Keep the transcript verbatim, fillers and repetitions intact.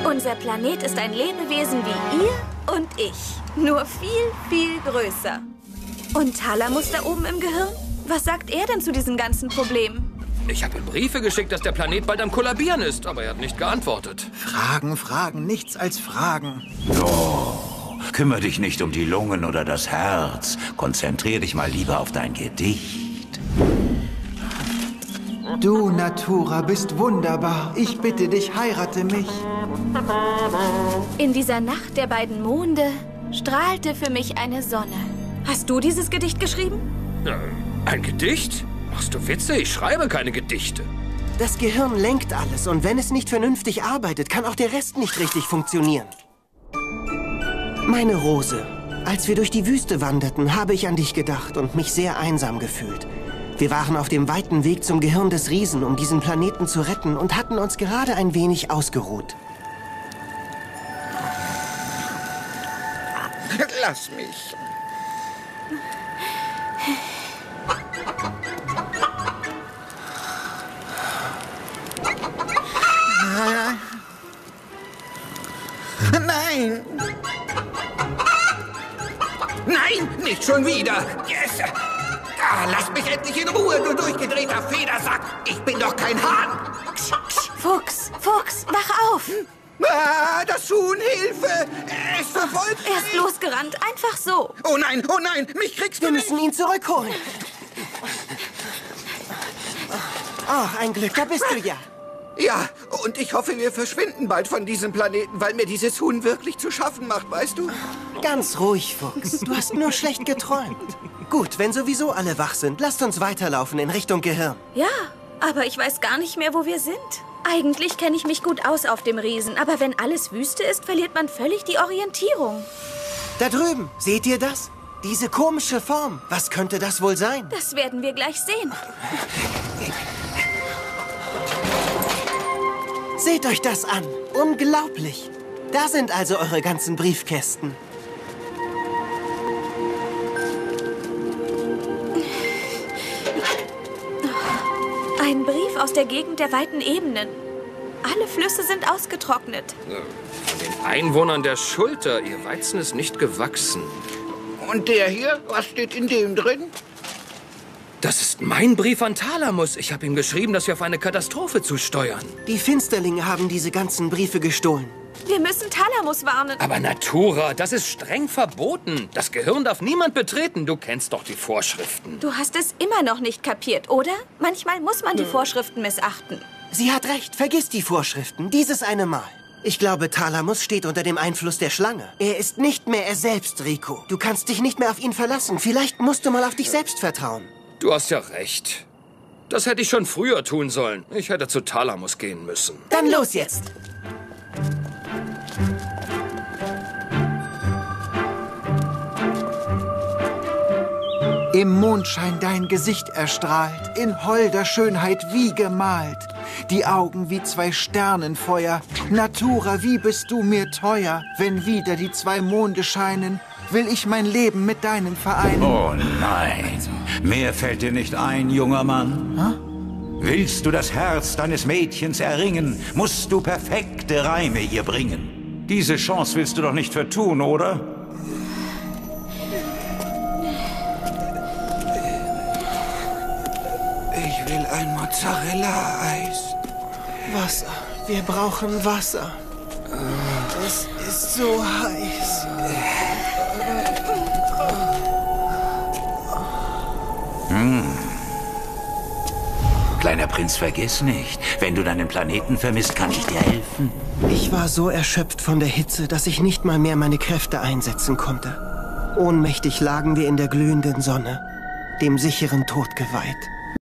Unser Planet ist ein Lebewesen wie ihr und ich. Nur viel, viel größer. Und Thalamus da oben im Gehirn? Was sagt er denn zu diesen ganzen Problemen? Ich habe ihm Briefe geschickt, dass der Planet bald am Kollabieren ist, aber er hat nicht geantwortet. Fragen, Fragen, nichts als Fragen. Oh, kümmere dich nicht um die Lungen oder das Herz. Konzentrier dich mal lieber auf dein Gedicht. Du, Natura, bist wunderbar. Ich bitte dich, heirate mich. In dieser Nacht der beiden Monde strahlte für mich eine Sonne. Hast du dieses Gedicht geschrieben? Äh, ein Gedicht? Machst du Witze? Ich schreibe keine Gedichte. Das Gehirn lenkt alles und wenn es nicht vernünftig arbeitet, kann auch der Rest nicht richtig funktionieren. Meine Rose, als wir durch die Wüste wanderten, habe ich an dich gedacht und mich sehr einsam gefühlt. Wir waren auf dem weiten Weg zum Gehirn des Riesen, um diesen Planeten zu retten und hatten uns gerade ein wenig ausgeruht. Lass mich. Nein! Nein, nicht schon wieder! Yes! Ah, lass mich endlich in Ruhe, du durchgedrehter Federsack! Ich bin doch kein Hahn! Fuchs, Fuchs, wach auf! Ah, das Huhn, Hilfe! Es verfolgt mich! Er ist losgerannt, einfach so. Oh nein, oh nein, mich kriegst du Wir nicht! müssen ihn zurückholen. Oh, ein Glück, da bist du ja. Ja, und ich hoffe, wir verschwinden bald von diesem Planeten, weil mir dieses Huhn wirklich zu schaffen macht, weißt du? Ganz ruhig, Fuchs. Du hast nur schlecht geträumt. Gut, wenn sowieso alle wach sind, lasst uns weiterlaufen in Richtung Gehirn. Ja, aber ich weiß gar nicht mehr, wo wir sind. Eigentlich kenne ich mich gut aus auf dem Riesen, aber wenn alles Wüste ist, verliert man völlig die Orientierung. Da drüben, seht ihr das? Diese komische Form. Was könnte das wohl sein? Das werden wir gleich sehen. Seht euch das an. Unglaublich. Da sind also eure ganzen Briefkästen. Ein Brief aus der Gegend der weiten Ebenen. Alle Flüsse sind ausgetrocknet. Von den Einwohnern der Schulter. Ihr Weizen ist nicht gewachsen. Und der hier? Was steht in dem drin? Das ist mein Brief an Thalamus. Ich habe ihm geschrieben, dass wir auf eine Katastrophe zusteuern. Die Finsterlinge haben diese ganzen Briefe gestohlen. Wir müssen Thalamus warnen. Aber Natura, das ist streng verboten. Das Gehirn darf niemand betreten. Du kennst doch die Vorschriften. Du hast es immer noch nicht kapiert, oder? Manchmal muss man die Vorschriften missachten. Sie hat recht, vergiss die Vorschriften, dieses eine Mal. Ich glaube, Thalamus steht unter dem Einfluss der Schlange. Er ist nicht mehr er selbst, Rico. Du kannst dich nicht mehr auf ihn verlassen. Vielleicht musst du mal auf dich selbst vertrauen. Du hast ja recht. Das hätte ich schon früher tun sollen. Ich hätte zu Thalamus gehen müssen. Dann los jetzt! Im Mondschein dein Gesicht erstrahlt, in holder Schönheit wie gemalt. Die Augen wie zwei Sternenfeuer, Natura, wie bist du mir teuer. Wenn wieder die zwei Monde scheinen, will ich mein Leben mit deinem vereinen. Oh nein, mehr fällt dir nicht ein, junger Mann. Hä? Willst du das Herz deines Mädchens erringen, musst du perfekte Reime ihr bringen. Diese Chance willst du doch nicht vertun, oder? Ich will ein Mozzarella-Eis. Wasser. Wir brauchen Wasser. Es ist so heiß. Hm. Kleiner Prinz, vergiss nicht, wenn du deinen Planeten vermisst, kann ich dir helfen. Ich war so erschöpft von der Hitze, dass ich nicht mal mehr meine Kräfte einsetzen konnte. Ohnmächtig lagen wir in der glühenden Sonne, dem sicheren Tod geweiht.